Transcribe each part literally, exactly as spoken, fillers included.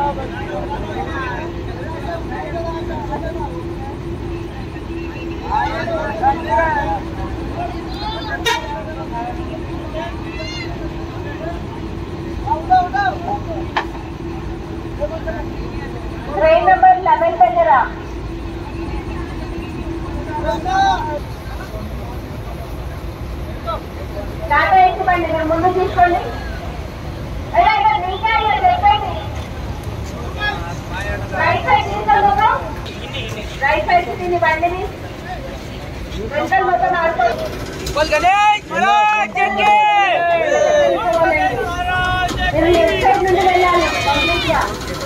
Train number eleven దగ్గర టాటా ఎక్కి బండి మీరు ముందు తీసుకోండి. రైట్ సైడ్ తీసుకో, రైట్ సైడ్ తిని బండిని వెంటనే మొత్తం ఆడుకోండి. మీరు లెఫ్ట్ సైడ్ నుండి వెళ్ళాలి కంప్లీట్గా.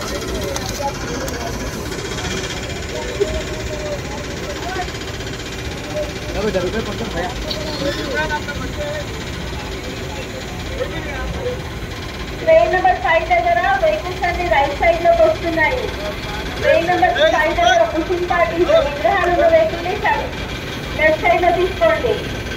ట్రైన్ నెంబర్ ఫైవ్ దగ్గర వెహికల్స్ అన్ని రైట్ సైడ్ లోకి వస్తున్నాయి. ట్రైన్ నెంబర్ ఫైవ్ దగ్గర పుషింగ్ పార్టీస్ విగ్రహాలు ఉన్న వెహికల్ ని లెఫ్ట్ సైడ్ లో తీసుకోండి.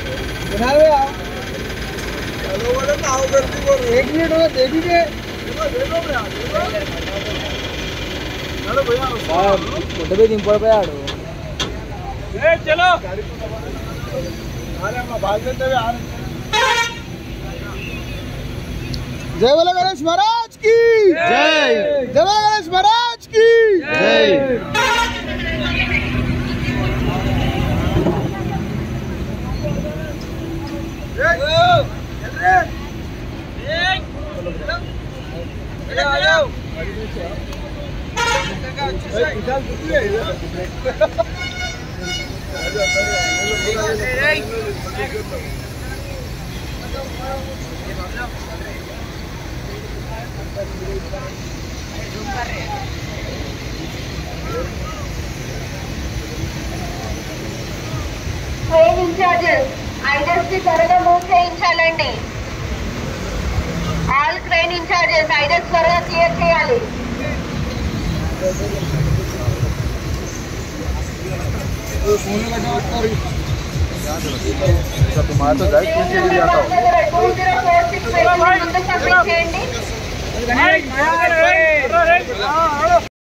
దింపడిపోయాడు. जय बोलो गणेश महाराज की जय, जय बोलो गणेश महाराज की जय। ట్రైన్ ఇన్ఛార్జెస్ ఐడర్స్ కి త్వరగా మూవ్ చేయించాలండి. ఆల్ ట్రైన్ ఇన్ఛార్జెస్ ఐడర్స్ త్వరగా క్లియర్ చేయాలి. तुम्हारा तो जाए टू जीरो फोर सिक्स ముందు సబ్మిట్ చేయండి.